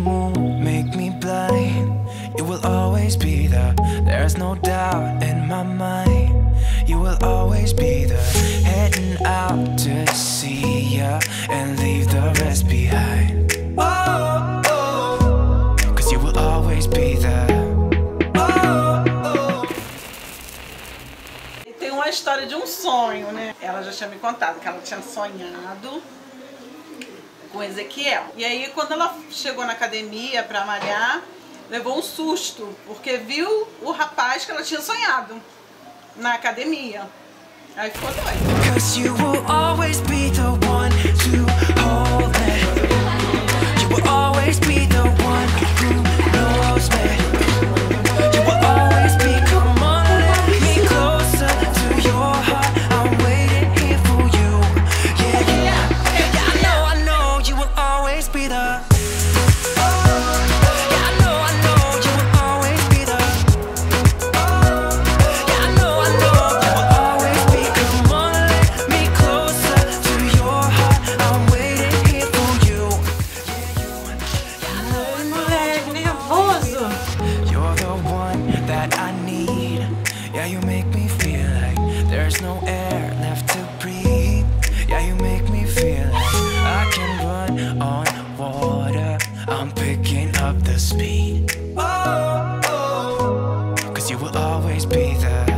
moon, make me blind. You will always be there, there's no doubt in my mind. You will always be there, heading out to see ya and leave the rest behind. Oh, oh, 'cause you will always be there. Oh, oh. E tem uma história de um sonho, né? Ela já tinha me contado que ela tinha sonhado com Ezequiel. E aí, quando ela chegou na academia pra malhar, levou um susto, porque viu o rapaz que ela tinha sonhado na academia. Aí ficou doida. 'Cause you will always be the one to hold me. You will always be the one who knows me. You will always be, come on, let me closer to your heart. I'm waiting here for you. Yeah, yeah, yeah, I know you will always be the. Yeah, you make me feel like there's no air left to breathe. Yeah, you make me feel like I can run on water. I'm picking up the speed. Oh, oh, 'cause you will always be there.